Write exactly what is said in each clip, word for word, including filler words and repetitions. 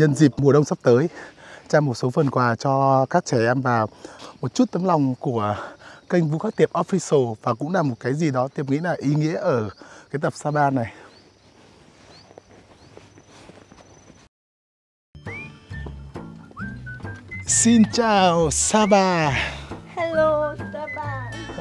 nhân dịp mùa đông sắp tới, trao một số phần quà cho các trẻ em và một chút tấm lòng của kênh Vũ Khắc Tiệp Official, và cũng là một cái gì đó Tiệp nghĩ là ý nghĩa ở cái tập Sapa này. Xin chào Sapa. Hello Sapa.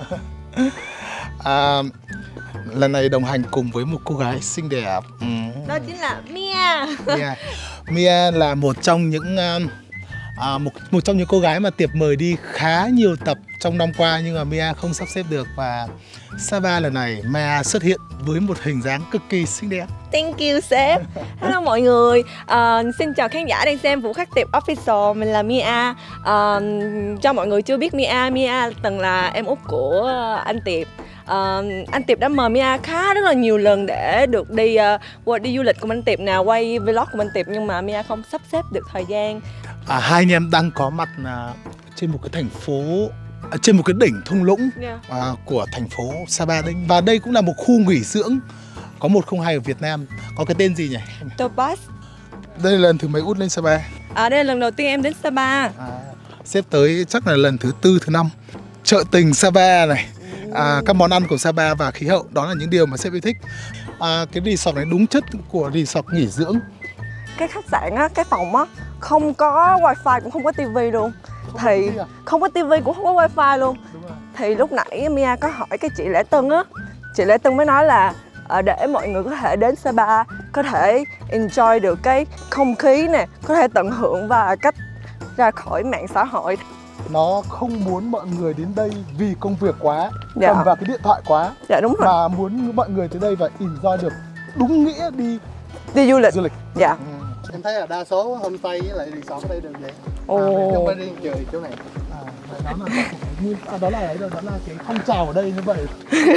à, Lần này đồng hành cùng với một cô gái xinh đẹp. Ừ. Đó chính là Mia. Mia, Mia là một trong những à, một, một trong những cô gái mà Tiệp mời đi khá nhiều tập trong năm qua, nhưng mà Mia không sắp xếp được, và Sapa lần này Mia xuất hiện với một hình dáng cực kỳ xinh đẹp. Thank you sếp. Hello mọi người, uh, xin chào khán giả đang xem Vũ Khắc Tiệp Official. Mình là Mia. uh, Cho mọi người chưa biết Mia, Mia từng là em út của anh Tiệp. Uh, anh Tiệp đã mời Mia khá rất là nhiều lần để được đi uh, đi du lịch cùng anh Tiệp nào, quay vlog cùng anh Tiệp, nhưng mà Mia không sắp xếp được thời gian. à, Hai anh em đang có mặt uh, trên một cái thành phố, uh, trên một cái đỉnh thung lũng yeah. uh, của thành phố Sapa đây. Và đây cũng là một khu nghỉ dưỡng có một không hai ở Việt Nam. Có cái tên gì nhỉ? Topaz. Đây là lần thứ mấy út lên Sapa? À, đây là lần đầu tiên em đến Sapa. à, Sếp tới chắc là lần thứ tư, thứ năm. Chợ tình Sapa này, à, các món ăn của Sapa và khí hậu, đó là những điều mà sếp yêu thích. à, Cái resort này đúng chất của resort nghỉ dưỡng. Cái khách sạn á, cái phòng á, không có wifi cũng không có tivi luôn. Không Thì có à? không có tivi cũng không có wifi luôn. Thì lúc nãy Mia có hỏi cái chị Lễ Tân á, chị Lễ Tân mới nói là à, để mọi người có thể đến Sapa, có thể enjoy được cái không khí nè, có thể tận hưởng và cách ra khỏi mạng xã hội. Nó không muốn mọi người đến đây vì công việc quá, Dạ. cầm vào cái điện thoại quá. Dạ đúng rồi. Mà muốn mọi người tới đây và enjoy được đúng nghĩa đi Đi du lịch. du lịch. Dạ. Ừ. Em thấy là đa số homestay với lại resort ở đây đều vậy. Ồ. À, không phải riêng trời chỗ này. À, đó là à, đó là ấy đó, đó là cái phong trào ở đây như vậy.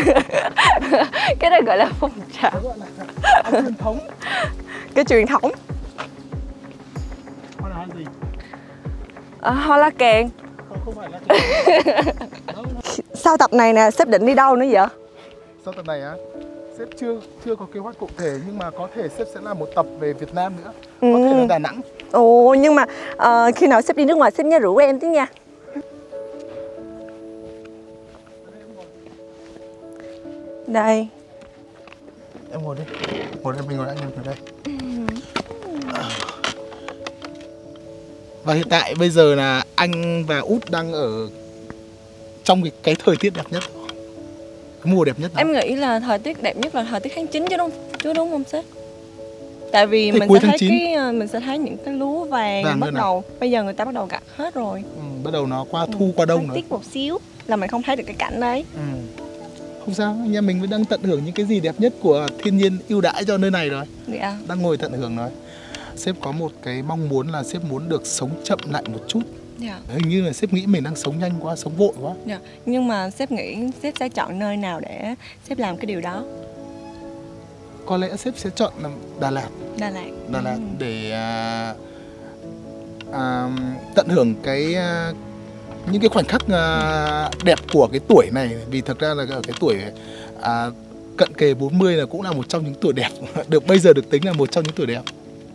Cái đó gọi là phong trào. Đó gọi là ăn truyền thống. Cái truyền thống. Hoa là ăn gì? À, hoa lá kèn. Không, không phải là cái... Sau tập này nè, sếp định đi đâu nữa vậy? Sau tập này á, sếp chưa chưa có kế hoạch cụ thể, nhưng mà có thể sếp sẽ làm một tập về Việt Nam nữa. Ừ. Có thể là Đà Nẵng. Ồ, nhưng mà uh, khi nào sếp đi nước ngoài sếp nhớ rủ em chứ nha. Đây. Em ngồi đi. Ngồi đây, mình ngồi anh em ngồi đây. Và hiện tại bây giờ là anh và út đang ở trong cái, cái thời tiết đẹp nhất, cái mùa đẹp nhất đó. Em nghĩ là thời tiết đẹp nhất là thời tiết tháng chín chứ đúng chứ đúng không sếp? Tại vì Thì mình cuối sẽ tháng thấy chín. cái mình sẽ thấy những cái lúa vàng, Vàng bắt hơn đầu bây giờ người ta bắt đầu gặt hết rồi. Ừ, bắt đầu nó qua thu qua đông Hơi rồi. tiếc một xíu là mình không thấy được cái cảnh đấy. Ừ. Không sao, anh em mình vẫn đang tận hưởng những cái gì đẹp nhất của thiên nhiên ưu đãi cho nơi này rồi. Dạ. Đang ngồi tận hưởng rồi. Sếp có một cái mong muốn là sếp muốn được sống chậm lại một chút. Dạ. Hình như là sếp nghĩ mình đang sống nhanh quá, sống vội quá. Dạ. Nhưng mà sếp nghĩ sếp sẽ chọn nơi nào để sếp làm cái điều đó? Có lẽ sếp sẽ chọn là Đà Lạt. Đà Lạt. Đà Lạt Ừ. để à, à, tận hưởng cái à, những cái khoảnh khắc à, đẹp của cái tuổi này. Vì thực ra là ở cái tuổi à, cận kề bốn mươi là cũng là một trong những tuổi đẹp. Được bây giờ được tính là một trong những tuổi đẹp.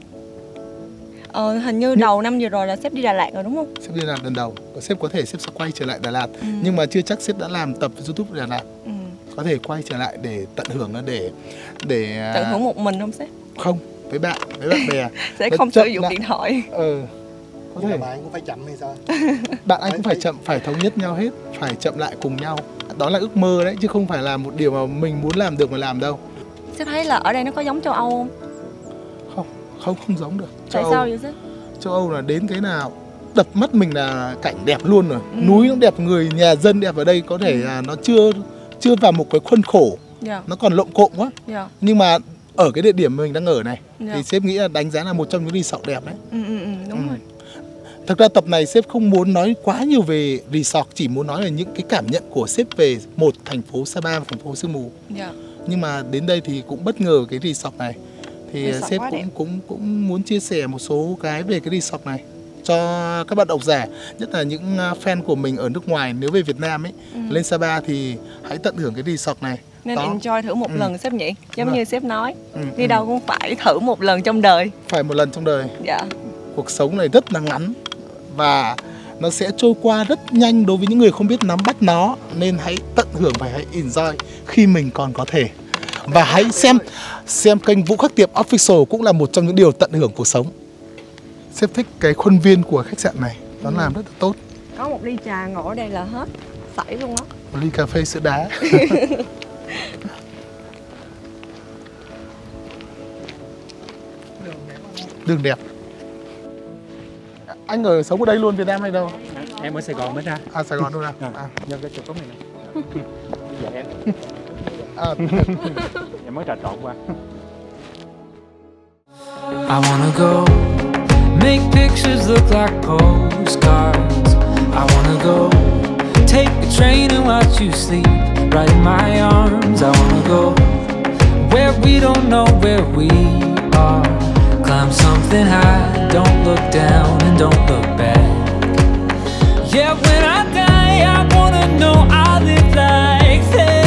Ờ, hình như đầu năm vừa rồi là sếp đi Đà Lạt rồi đúng không? Sếp đi làm lần đầu, sếp có thể sếp sẽ quay trở lại Đà Lạt. Ừ. Nhưng mà chưa chắc sếp đã làm tập YouTube Đà Lạt. Ừ. Có thể quay trở lại để tận hưởng, để để Tận hưởng một mình không sếp? không, với bạn, với bạn bè. Sẽ Nó không chậm sử dụng lại. điện thoại. Ừ. Có Nhưng thể mà bạn cũng phải chậm hay sao? bạn anh cũng phải chậm, phải thống nhất nhau hết, phải chậm lại cùng nhau. Đó là ước mơ đấy, chứ không phải là một điều mà mình muốn làm được mà làm đâu. Sếp thấy là ở đây nó có giống châu Âu không? Không, không không giống được. Tại Châu sao Âu, vậy sếp? châu Âu là đến cái nào đập mắt mình là cảnh đẹp luôn rồi. Ừ. Núi nó đẹp, người nhà dân đẹp. Ở đây có thể là nó chưa chưa vào một cái khuôn khổ, Dạ. nó còn lộn cộm quá. Dạ. Nhưng mà ở cái địa điểm mình đang ở này Dạ. thì sếp nghĩ là đánh giá là một trong những resort đẹp đấy. Ừ, ừ, ừ, đúng Ừ. rồi. Thực ra tập này sếp không muốn nói quá nhiều về resort, chỉ muốn nói là những cái cảm nhận của sếp về một thành phố Sapa và thành phố Sương Mù. Dạ. Nhưng mà đến đây thì cũng bất ngờ cái resort này. Thì Resort sếp quá cũng đẹp. cũng cũng muốn chia sẻ một số cái về cái resort này cho các bạn độc giả, nhất là những fan của mình ở nước ngoài. Nếu về Việt Nam ấy, Ừ. lên Sapa thì hãy tận hưởng cái resort này. Nên Đó. enjoy thử một Ừ. lần sếp nhỉ? Giống Đúng như rồi. sếp nói, Ừ, đi ừ. đâu cũng phải thử một lần trong đời. Phải một lần trong đời. Dạ. cuộc sống này rất là ngắn và nó sẽ trôi qua rất nhanh đối với những người không biết nắm bắt nó, nên hãy tận hưởng và hãy enjoy khi mình còn có thể. Và hãy xem xem kênh Vũ Khắc Tiệp Official cũng là một trong những điều tận hưởng cuộc sống. Sếp thích cái khuôn viên của khách sạn này, nó ừ. làm rất là tốt. Có một ly trà ngồi ở đây là hết sảy luôn á. Một ly cà phê sữa đá. Đường đẹp. Anh ở sống ở đây luôn, Việt Nam hay đâu? Em ở Sài Gòn mới ra. À, Sài Gòn luôn à? À, nhân cái chụp cốc này nè. Dạ em. À. Em mới trà trộn qua. I wanna go make pictures look like postcards. I wanna go take the train and watch you sleep right in my arms. I wanna go where we don't know where we are. Climb something high, don't look down and don't look back. Yeah, when I die, I wanna know I live like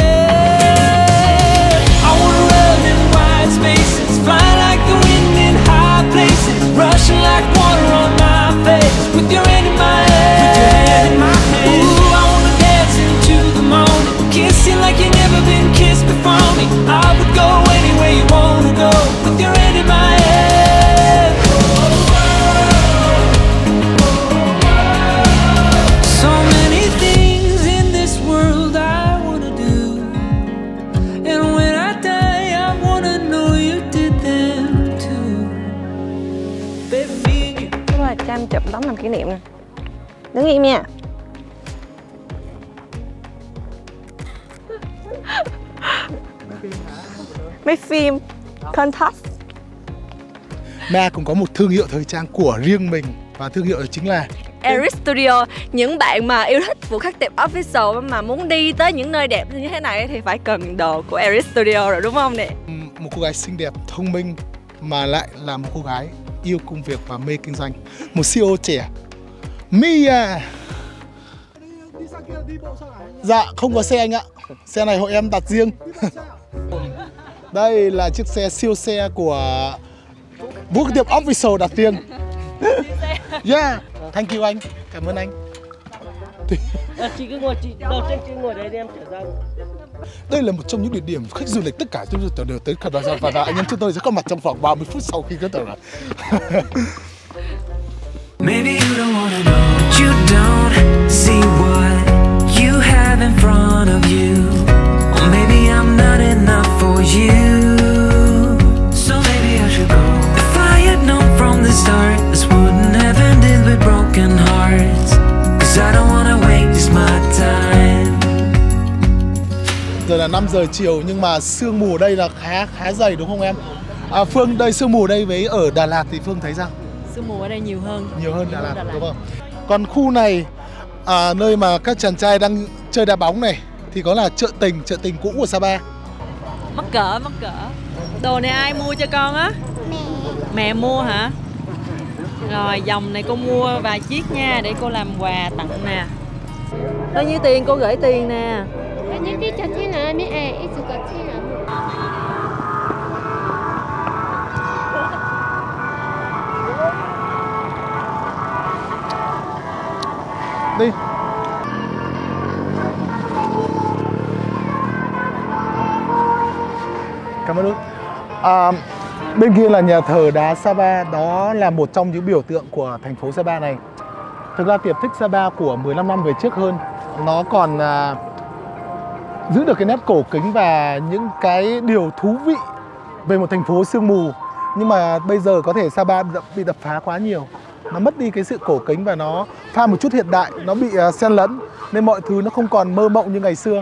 that. I wanna run in wide spaces, fly like the wind in high places, rushing like water on my face, with your hand in my hand, with your hand in my hand. Ooh, I wanna dance into the morning, kiss you like you never been kissed before me. I would go anywhere you wanna go, with your hand in my hand. Cho em chụp tấm làm kỷ niệm nè. Đứng im nha. Mấy phim contest. Na cũng có một thương hiệu thời trang của riêng mình, và thương hiệu đó chính là Aries Studio. Những bạn mà yêu thích Vũ Khắc Tiệp Official mà muốn đi tới những nơi đẹp như thế này thì phải cần đồ của Aries Studio rồi, đúng không nè? Một cô gái xinh đẹp, thông minh mà lại là một cô gái yêu công việc và mê kinh doanh. Một xê e ô trẻ. Mia. Dạ, không có xe anh ạ. Xe này hội em đặt riêng. Đây là chiếc xe siêu xe của Vũ Khắc Tiệp Official đặt riêng. Yeah, thank you anh. Cảm ơn anh. À, chị cứ ngồi, chị đầu tiên chị ngồi đấy đi, em trở ra. Đây là một trong những địa điểm khách du lịch tất cả chúng tôi đều tới cả đoàn và, và anh em chúng tôi sẽ có mặt trong vòng ba mươi phút sau khi kết thúc rồi. Maybe you don't wanna know, you don't see what you have in front of you. Or maybe I'm not enough for you. So maybe I should go. If I had known from the start, this wouldn't have ended with broken hearts. Cause I don't wanna waste my time. Giờ là năm giờ chiều nhưng mà sương mù ở đây là khá khá dày đúng không em? À, Phương, đây sương mù ở đây với ở Đà Lạt thì Phương thấy sao? Sương mù ở đây nhiều hơn. Nhiều hơn Đà Lạt, Đà Lạt. Đúng không? Còn khu này à, nơi mà các chàng trai đang chơi đá bóng này thì có là chợ tình, chợ tình cũ của Sapa. Mắc cỡ, mắc cỡ. Đồ này ai mua cho con á? Mẹ. Mẹ mua hả? Rồi dòng này cô mua vài chiếc nha, để cô làm quà tặng nè. Bao nhiêu tiền cô gửi tiền nè? Bao nhiêu tiền cho thế nào mẹ à, ít có thế nào. Đi. Cảm ơn Út. À, bên kia là nhà thờ đá Sapa, đó là một trong những biểu tượng của thành phố Sapa này. Thực ra Tiệp thích Sapa của mười lăm năm về trước hơn. Nó còn à, giữ được cái nét cổ kính và những cái điều thú vị về một thành phố sương mù. Nhưng mà bây giờ có thể Sapa bị đập phá quá nhiều. Nó mất đi cái sự cổ kính và nó pha một chút hiện đại, nó bị uh, xen lẫn nên mọi thứ nó không còn mơ mộng như ngày xưa.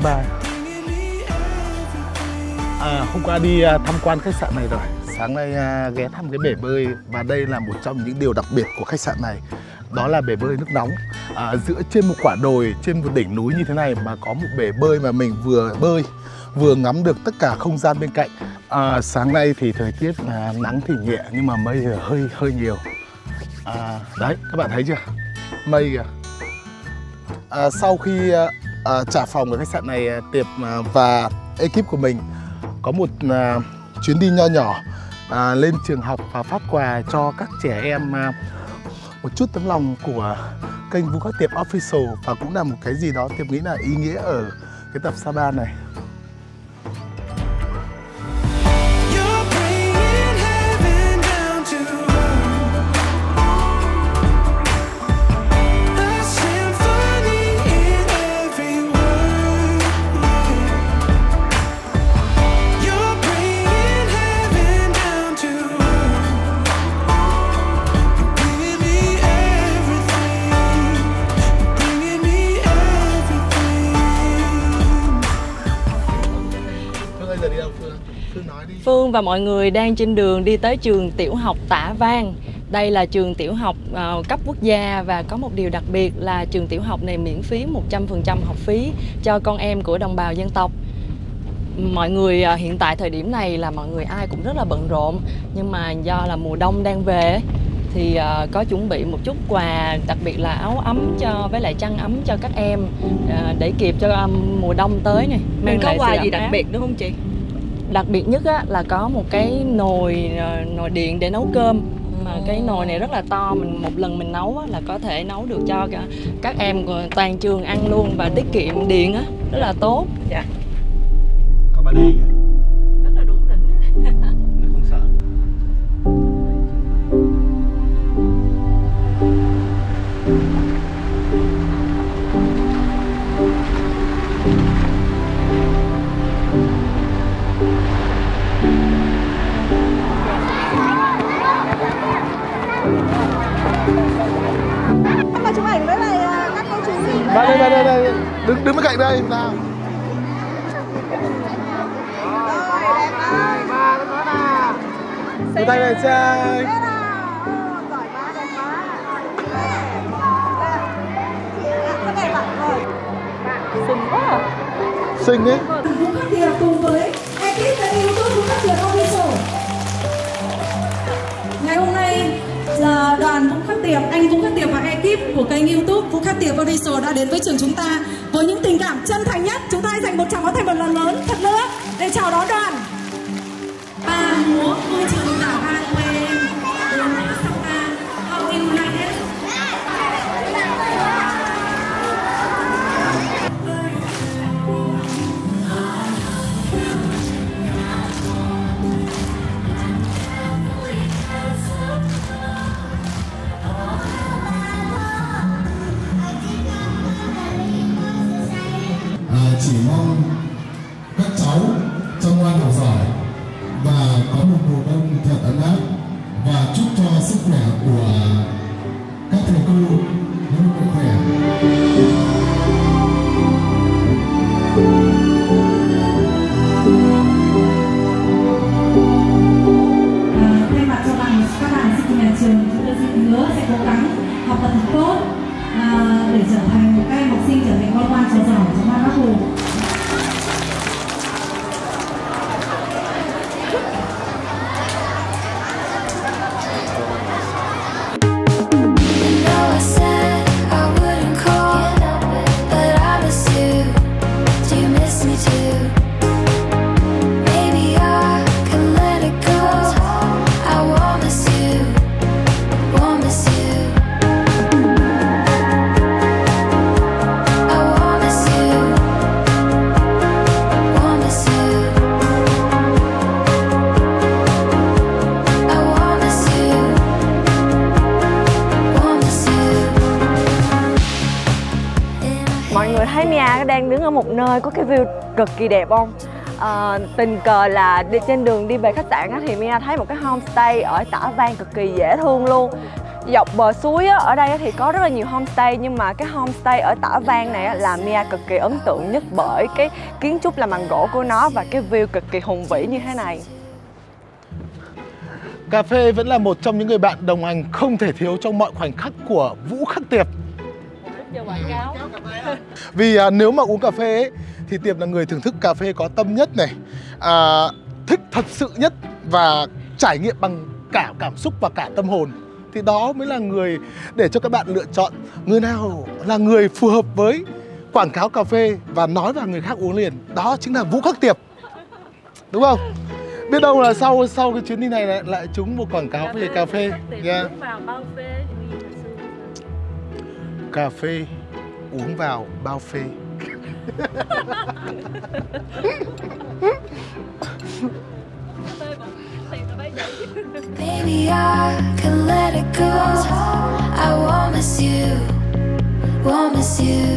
Sapa. À, hôm qua đi tham quan khách sạn này rồi. Sáng nay ghé thăm cái bể bơi. Và đây là một trong những điều đặc biệt của khách sạn này. Đó là bể bơi nước nóng. À, dựa trên một quả đồi, trên một đỉnh núi như thế này mà có một bể bơi mà mình vừa bơi vừa ngắm được tất cả không gian bên cạnh. À, sáng nay thì thời tiết là nắng thì nhẹ nhưng mà mây hơi hơi nhiều. À, đấy các bạn thấy chưa, mây kìa. À, sau khi à, trả phòng ở khách sạn này, Tiệp à, và ekip của mình có một à, chuyến đi nho nhỏ à, lên trường học và phát quà cho các trẻ em. À, một chút tấm lòng của kênh Vũ Khắc Tiệp Official và cũng là một cái gì đó Tiệp nghĩ là ý nghĩa ở cái tập Sapa này. Phương và mọi người đang trên đường đi tới trường tiểu học Tả Vang. Đây là trường tiểu học uh, cấp quốc gia và có một điều đặc biệt là trường tiểu học này miễn phí một trăm phần trăm học phí cho con em của đồng bào dân tộc. Mọi người uh, hiện tại thời điểm này là mọi người ai cũng rất là bận rộn, nhưng mà do là mùa đông đang về thì uh, có chuẩn bị một chút quà, đặc biệt là áo ấm cho với lại chăn ấm cho các em uh, để kịp cho um, mùa đông tới này. Mình có quà gì đặc biệt đúng không chị? Đặc biệt nhất á, là có một cái nồi nồi điện để nấu cơm. Mà cái nồi này rất là to, mình một lần mình nấu á, là có thể nấu được cho cả các em của toàn trường ăn luôn và tiết kiệm điện á, rất là tốt. Dạ. Có bạn đi rất là đúng đỉnh. Không sợ. Chụp ảnh với lại các cô chú gì? Đây đây đây đây, đứng đứng bên cạnh đây nào. Đưa tay này trai. Xinh quá à. Xinh ấy. Vũ Khắc Tiệp cùng với ekip kênh YouTube Vũ Khắc Tiệp Official. Ngày hôm nay là đoàn Vũ Khắc Tiệp, anh Vũ Khắc Tiệp và ekip của kênh YouTube Vũ Khắc Tiệp Official đã đến với trường chúng ta với những tình cảm chân thành nhất. Chúng ta hãy dành một tràng pháo tay một lần lớn thật nữa để chào đón đoàn. Ba múa vui trường Tả Vang quê em, bốn múa Sapa, How You Like It. Chỉ mong các cháu chăm ngoan học giỏi và có một mùa đông thật ấm áp, và chúc cho sức khỏe của các thầy cô luôn mạnh khỏe. À, thay mặt cho bạn các bạn sinh viên nhà trường, chúng tôi xin hứa sẽ cố gắng học tập thật tốt à, để trở thành các em học sinh trở thành con ngoan trò giỏi trong ban Bác Hồ. Thấy Mia đang đứng ở một nơi có cái view cực kỳ đẹp không? À, tình cờ là đi trên đường đi về khách sạn á, thì Mia thấy một cái homestay ở Tả Vang cực kỳ dễ thương luôn. Dọc bờ suối á, ở đây á thì có rất là nhiều homestay, nhưng mà cái homestay ở Tả Văn này á, là Mia cực kỳ ấn tượng nhất bởi cái kiến trúc làm bằng gỗ của nó và cái view cực kỳ hùng vĩ như thế này. Cà phê vẫn là một trong những người bạn đồng hành không thể thiếu trong mọi khoảnh khắc của Vũ Khắc Tiệp. Vì à, nếu mà uống cà phê ấy, thì Tiệp là người thưởng thức cà phê có tâm nhất này, à, thích thật sự nhất và trải nghiệm bằng cả cảm xúc và cả tâm hồn. Thì đó mới là người để cho các bạn lựa chọn người nào là người phù hợp với quảng cáo cà phê và nói vào người khác uống liền. Đó chính là Vũ Khắc Tiệp, đúng không? Biết đâu là sau sau cái chuyến đi này lại, lại trúng một quảng cáo về cà phê. Yeah. Cà phê uống vào bao phê. Baby, I can let it go. I won't miss you, won't miss you.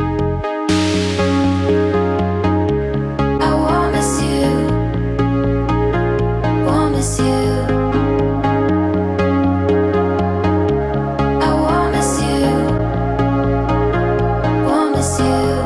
I won't miss you, won't miss you. I won't miss you, won't miss you.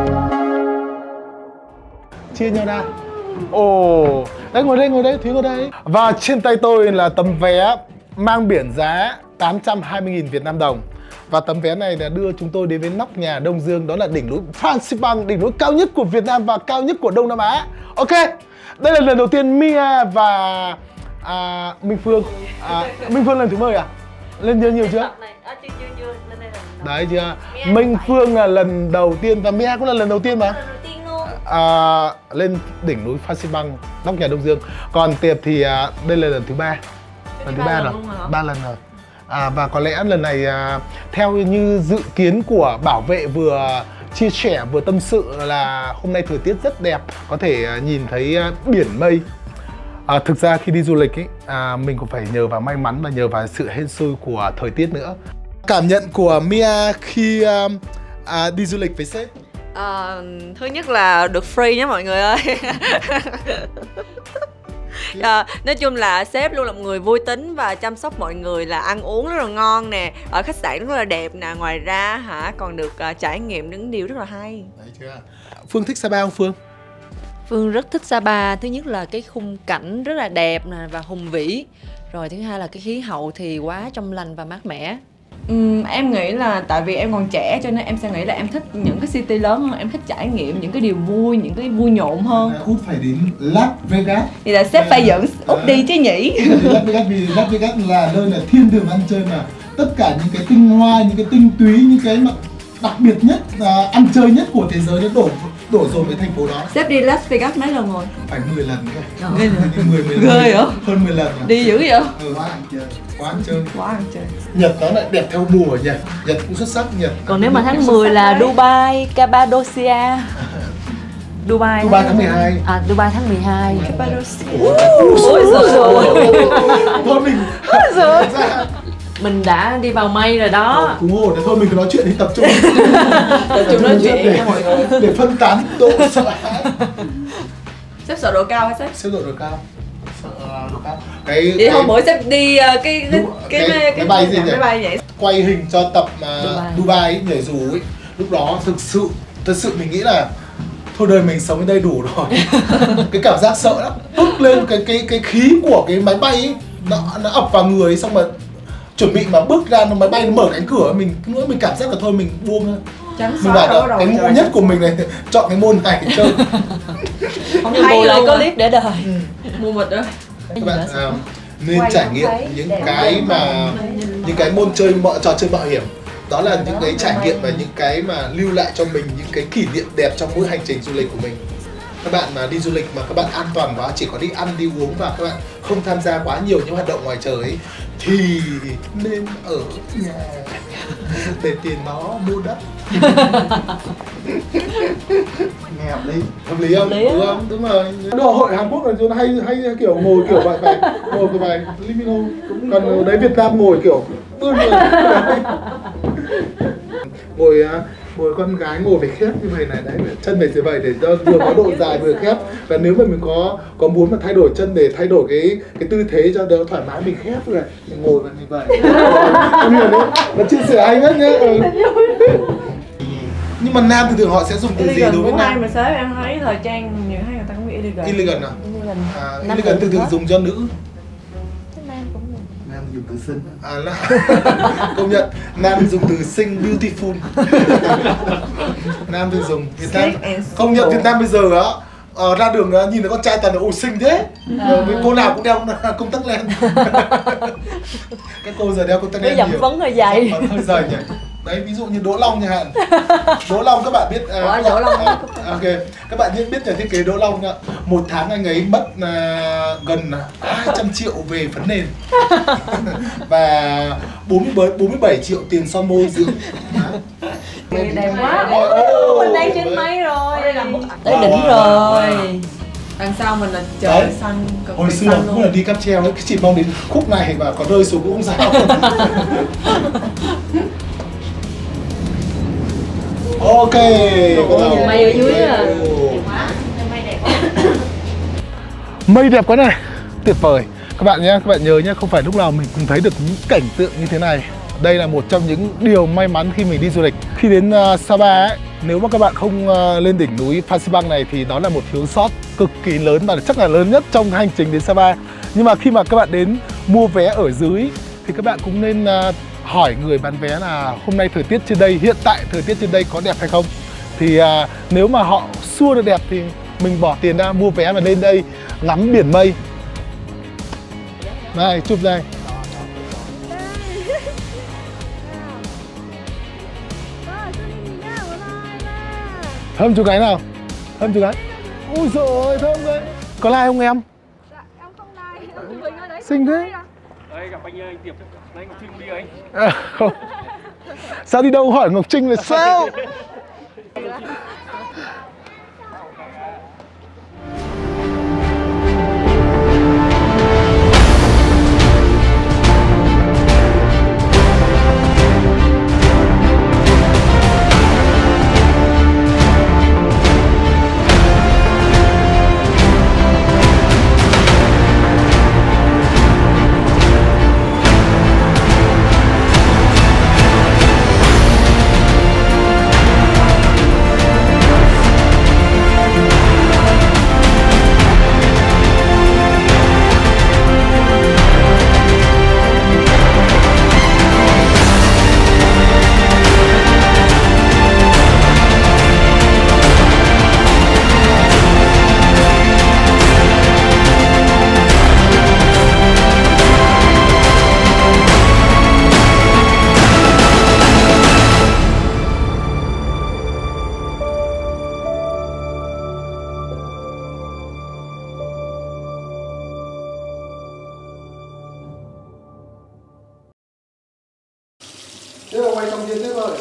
Chia nhau ra. Ồ, đấy ngồi đây, ngồi đây, Thúy ngồi đây. Và trên tay tôi là tấm vé mang biển giá tám trăm hai mươi nghìn Việt Nam đồng. Và tấm vé này là đưa chúng tôi đến với nóc nhà Đông Dương, đó là đỉnh núi Phan Xipang, đỉnh núi cao nhất của Việt Nam và cao nhất của Đông Nam Á. Ok, đây là lần đầu tiên Mia và à, Minh Phương. À, Minh Phương lần thứ mười à? Lên nhiều nhiều chưa? Đấy chưa? Minh Phương là lần đầu tiên và Mia cũng là lần đầu tiên mà. À, lên đỉnh núi Phan Xipang, nóc nhà Đông Dương. Còn Tiệp thì à, đây là lần thứ ba, lần thứ ba rồi, ba lần rồi. À, và có lẽ lần này à, theo như dự kiến của bảo vệ vừa chia sẻ vừa tâm sự là hôm nay thời tiết rất đẹp, có thể à, nhìn thấy à, biển mây. À, thực ra khi đi du lịch ấy, à, mình cũng phải nhờ vào may mắn và nhờ vào sự hên xui của thời tiết nữa. Cảm nhận của Mia khi à, à, đi du lịch với sếp? À, thứ nhất là được free nhé mọi người ơi. À, nói chung là sếp luôn là một người vui tính và chăm sóc mọi người, là ăn uống rất là ngon nè, ở khách sạn rất là đẹp nè, ngoài ra hả còn được uh, trải nghiệm những điều rất là hay. Đấy chưa? Phương thích Sapa không Phương? Phương rất thích Sapa. Thứ nhất là cái khung cảnh rất là đẹp nè và hùng vĩ. Rồi thứ hai là cái khí hậu thì quá trong lành và mát mẻ. Uhm, em nghĩ là tại vì em còn trẻ cho nên em sẽ nghĩ là em thích những cái city lớn hơn, em thích trải nghiệm những cái điều vui, những cái vui nhộn hơn. Út phải đến Las Vegas. Thì là sếp phải dẫn Út à, đi chứ nhỉ? Las Vegas vì Las Vegas là nơi là thiên đường ăn chơi mà. Tất cả những cái tinh hoa, những cái tinh túy, những cái mà đặc biệt nhất, uh, ăn chơi nhất của thế giới nó đổ đổ dồn với thành phố đó. Sếp đi Las Vegas mấy lần rồi? Phải mười lần cơ. Ghê mười mười lần. Ghê hả? Hơn mười lần rồi. Đi dữ vậy? Ừ, quá ăn chơi. Quá ăn chơi. Quá ăn chơi. Nhật nó lại đẹp theo mùa nhỉ. Nhật cũng xuất sắc Nhật. Còn nếu mà tháng mười là Dubai, Cappadocia. Dubai. Dubai tháng mười hai. À, Dubai tháng mười hai. Cappadocia. Ôi giời ơi. Thôi mình. Ôi giời. Mình đã đi vào mây rồi đó. Cú hồn thôi mình cứ nói chuyện đi, tập trung. Tập trung nói chuyện để, mọi người. Để phân tán độ sợ hãi. Sếp sợ độ cao hả sếp? Sếp sợ độ cao. Sợ độ cao. Cái vậy cái... hôm bữa sếp đi cái cái cái cái, cái, cái bay gì nhỉ? Máy bay vậy. Quay hình cho tập uh, Dubai, Dubai ấy, nhảy dù ấy. Lúc đó thực sự thật sự mình nghĩ là thôi đời mình sống ở đây đủ rồi. Cái cảm giác sợ lắm. Bức lên cái cái cái khí của cái máy bay ấy, nó nó ập vào người ấy, xong mà chuẩn bị mà bước ra nó máy bay nó mở cánh cửa, mình cứ mình cảm giác là thôi mình buông thôi. Mình bảo là cái môn nhất của mình này chọn cái môn này chơi. Không hay lại có clip để đời. Ừ. Mua mệt đó. Các bạn à, nên Quay trải nghiệm những cái mà những cái môn chơi mọi trò chơi mạo hiểm. Đó là những cái trải nghiệm và những cái mà lưu lại cho mình những cái kỷ niệm đẹp trong mỗi hành trình du lịch của mình. Các bạn mà đi du lịch mà các bạn an toàn quá, chỉ có đi ăn đi uống và các bạn không tham gia quá nhiều những hoạt động ngoài trời ấy, thì nên ở nhà để tiền đó mua đất. Nghe hợp lý, hợp lý không? Đúng không? Đúng rồi. Đồ hội Hàn Quốc là hay hay kiểu ngồi kiểu vậy vậy, ngồi cái bài Limino. Còn ở đấy Việt Nam ngồi kiểu bươn người. Ngồi Một con gái ngồi phải khép như vậy này đấy, chân phải như vậy để cho vừa có độ dài vừa khép. Và nếu mà mình có có muốn mà thay đổi chân để thay đổi cái cái tư thế cho đỡ thoải mái, mình khép rồi mình ngồi như vậy. Không hiểu đấy, nó chia sẻ hay nhất nhá. Ừ. Nhưng mà nam thì thường họ sẽ dùng từ gì đối với nam? Mà sếp em thấy thời trang nhiều hay người ta cũng nghĩ elegant. Elegant à? Elegant. À, elegant thường thường dùng cho nữ. Nam dùng từ xinh. À là công nhận nam dùng từ xinh, beautiful. Nam thường dùng Việt Nam công nhận Việt Nam bây giờ á, ở ra đường nhìn thấy con trai toàn là ồ xinh thế. À. Cô nào cũng đeo công tắc len. Các cô giờ đeo công tắc len nhiều. Cái dậm vấn hơi dày. Hơi dày nhỉ. Đấy, ví dụ như Đỗ Long chẳng hạn. Đỗ Long các bạn biết uh, Ủa, Đỗ Long. Uh, ok, các bạn biết biết nhà thiết kế Đỗ Long ạ. Một tháng anh ấy mất uh, gần hai trăm triệu về phấn nền. Và bốn mươi bảy triệu tiền son môi dưỡng. Đẹp quá. Mình đang trên mây rồi. Đây là bức tới đỉnh rồi. Đằng sau mình là trời đấy. Xanh, cực hồi xưa cũng là đi cáp treo ấy, chỉ mong đến khúc này và có rơi xuống cũng không sao. Ok. Ôi, mây ở dưới à. Mây đẹp quá này, tuyệt vời. Các bạn nhé, các bạn nhớ nhé, không phải lúc nào mình cũng thấy được những cảnh tượng như thế này. Đây là một trong những điều may mắn khi mình đi du lịch. Khi đến uh, Sapa ấy, nếu mà các bạn không uh, lên đỉnh núi Phan Xipang này thì đó là một thiếu sót cực kỳ lớn và chắc là lớn nhất trong hành trình đến Sapa. Nhưng mà khi mà các bạn đến mua vé ở dưới thì các bạn cũng nên uh, hỏi người bán vé là hôm nay thời tiết trên đây, hiện tại thời tiết trên đây có đẹp hay không. Thì uh, nếu mà họ xua được đẹp thì mình bỏ tiền ra mua vé và lên đây ngắm biển mây. Đây, chụp đây. Thơm chú cái nào? Thơm chú cái. Ui giời ơi, thơm đấy. Có like không em? Dạ, em không like. Xinh thế. Đây gặp anh anh Tiệp, anh Ngọc Trinh đi anh. À, không. Sao đi đâu hỏi Ngọc Trinh là sao? Thế là quay xong diễn tiếp rồi.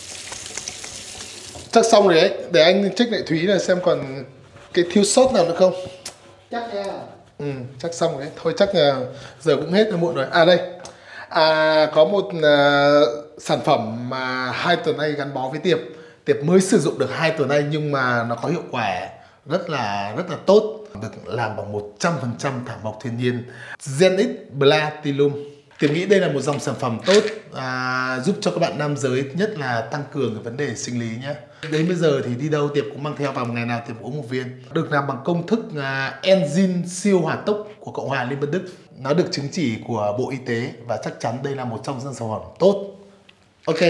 Chắc xong rồi đấy, để anh check lại Thúy là xem còn cái thiếu sót nào nữa không. Chắc nha. Ừ, chắc xong rồi đấy. Thôi chắc là giờ cũng hết rồi, muộn rồi. À đây, à, có một uh, sản phẩm mà hai tuần nay gắn bó với Tiệp. Tiệp mới sử dụng được hai tuần nay nhưng mà nó có hiệu quả rất là rất là tốt. Được làm bằng một trăm phần trăm thảo mộc thiên nhiên Zenith Platinum. Tiệp nghĩ đây là một dòng sản phẩm tốt, à, giúp cho các bạn nam giới nhất là tăng cường cái vấn đề sinh lý nhé. Đến bây giờ thì đi đâu Tiệp cũng mang theo, vào một ngày nào Tiệp uống một viên. Được làm bằng công thức à, enzyme siêu hỏa tốc của Cộng hòa Liên bang Đức. Nó được chứng chỉ của Bộ Y tế và chắc chắn đây là một trong những sản phẩm tốt. Ok.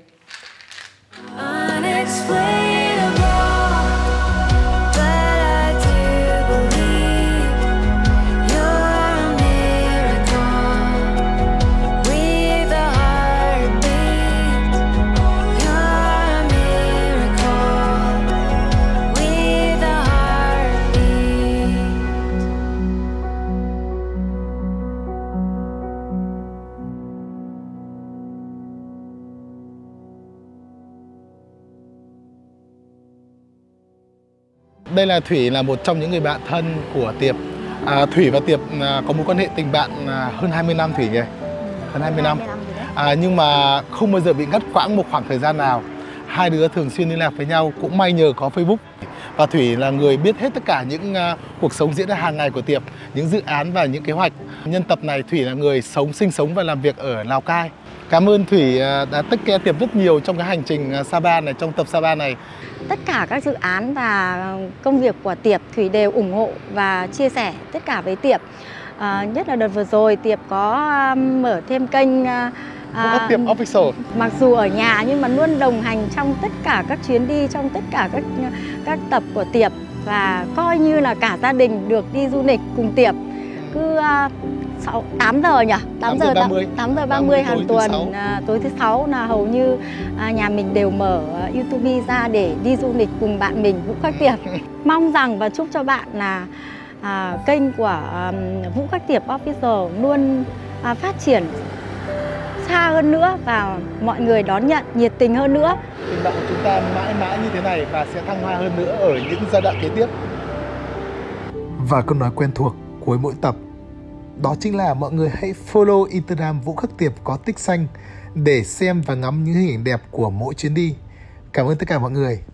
Đây là Thủy, là một trong những người bạn thân của Tiệp. à, Thủy và Tiệp à, có mối quan hệ tình bạn à, hơn hai mươi năm Thủy nhỉ? Hơn hai mươi năm. À, nhưng mà không bao giờ bị ngắt quãng một khoảng thời gian nào. hai đứa thường xuyên liên lạc với nhau, cũng may nhờ có Facebook. Và Thủy là người biết hết tất cả những uh, cuộc sống diễn ra hàng ngày của Tiệp, những dự án và những kế hoạch. Nhân tập này Thủy là người sống, sinh sống và làm việc ở Lào Cai. Cảm ơn Thủy uh, đã take care Tiệp rất nhiều trong cái hành trình uh, Sapa này, trong tập Sapa này. Tất cả các dự án và công việc của Tiệp, Thủy đều ủng hộ và chia sẻ tất cả với Tiệp. À, nhất là đợt vừa rồi Tiệp có um, mở thêm kênh uh, Vũ Khắc Tiệp Official. Mặc dù ở nhà nhưng mà luôn đồng hành trong tất cả các chuyến đi, trong tất cả các các tập của Tiệp, và coi như là cả gia đình được đi du lịch cùng Tiệp. Cứ uh, tám giờ nhỉ? tám giờ ba mươi hàng tuần, uh, tối thứ sáu là hầu như uh, nhà mình đều mở uh, YouTube ra để đi du lịch cùng bạn mình Vũ Khắc Tiệp. Mong rằng và chúc cho bạn là À, kênh của um, Vũ Khắc Tiệp Official luôn à, phát triển xa hơn nữa và mọi người đón nhận nhiệt tình hơn nữa. Tình bạn của chúng ta mãi mãi như thế này và sẽ thăng hoa hơn nữa ở những giai đoạn kế tiếp. Và câu nói quen thuộc cuối mỗi tập, đó chính là mọi người hãy follow Instagram Vũ Khắc Tiệp có tích xanh để xem và ngắm những hình ảnh đẹp của mỗi chuyến đi. Cảm ơn tất cả mọi người.